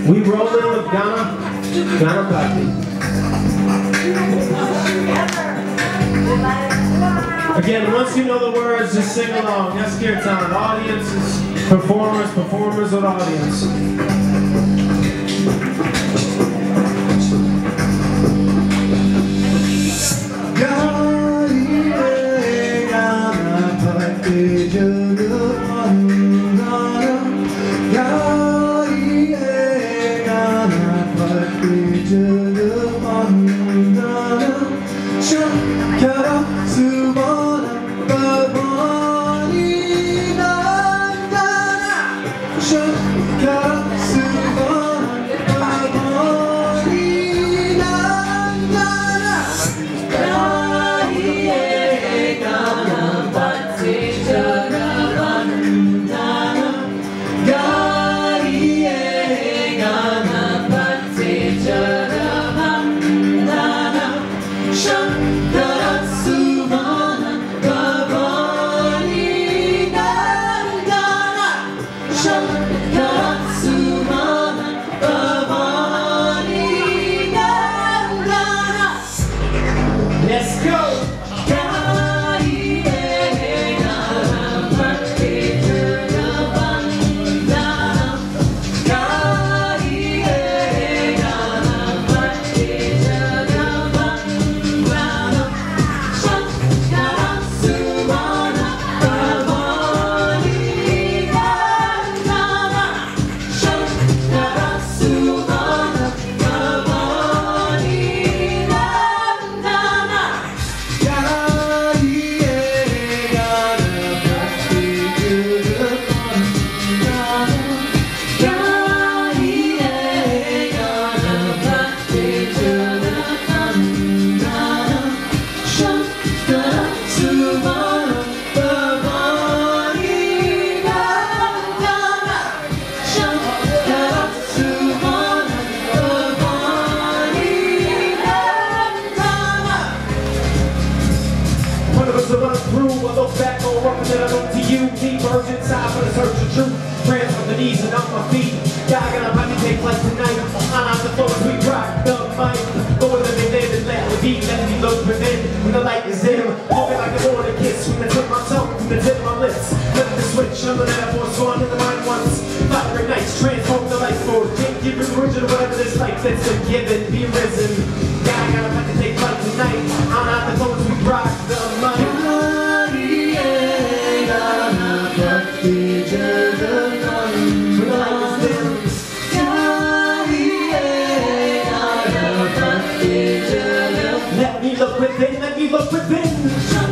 We rolling with Ghana Bhakti. Again, once you know the words, just sing along. That's kirtan. Audiences, performers with audience. Let's go! I look back on what I look to you. Deep urgent side for the search of truth. Prayers on the knees and on my feet. God, I got about to take flight tonight. On the floor as we rock the mic. Lord, let me live and let me be. Let me look within when the light is dim. Hold me like I want to kiss. When I took my tongue from the tip of my lips. Flip the switch, I'm the metaphor sworn in the mind once. Fire ignites, transform the light forward. Can't give it original, whatever this life that's been given. Be risen. God, I got about to take flight tonight. On the floor as we rock the mic. Let me look within, let me look within.